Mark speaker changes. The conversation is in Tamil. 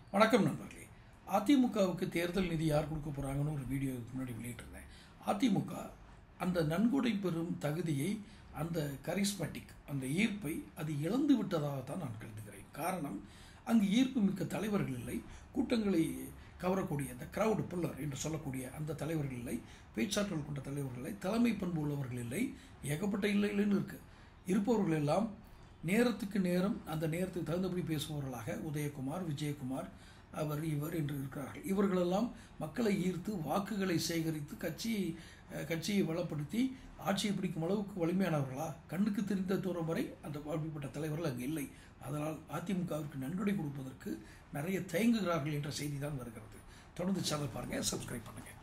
Speaker 1: வணக்கம் நண்பர்களே. அதிமுகவுக்கு தேர்தல் நிதி யார் கொடுக்க போகிறாங்கன்னு ஒரு வீடியோ முன்னாடி வெளியிட்டிருந்தேன். அதிமுக அந்த நன்கொடை பெறும் தகுதியை, அந்த கரிஸ்மேட்டிக், அந்த ஈர்ப்பை அது இழந்து விட்டதாகத்தான் நான் கருதுகிறேன். காரணம், அங்கு ஈர்ப்பு மிக்க தலைவர்கள் இல்லை, கூட்டங்களை கவரக்கூடிய அந்த கிரவுட் புல்லர் என்று சொல்லக்கூடிய அந்த தலைவர்கள் இல்லை, பேச்சாற்றல் கொண்ட தலைவர்கள் இல்லை, தலைமை பண்பு உள்ளவர்கள் இல்லை, ஏகப்பட்ட இல்லைன்னு இருக்குது. இருப்பவர்கள் எல்லாம் நேரத்துக்கு நேரம் அந்த நேரத்துக்கு தகுந்தபடி பேசுபவர்களாக உதயகுமார், விஜயகுமார், அவர் இவர் என்று இருக்கிறார்கள். இவர்களெல்லாம் மக்களை ஈர்த்து வாக்குகளை சேகரித்து கட்சியை வளப்படுத்தி ஆட்சியை பிடிக்கும் அளவுக்கு வலிமையானவர்களா? கண்ணுக்கு தெரிந்த தூரம் வரை அந்த அப்படிப்பட்ட தலைவர்கள் அங்கு இல்லை. அதனால் அதிமுகவிற்கு நன்கொடை கொடுப்பதற்கு நிறைய தயங்குகிறார்கள் என்ற செய்தி தான் வருகிறது. தொடர்ந்து சேனல் பாருங்கள், சப்ஸ்கிரைப் பண்ணுங்கள்.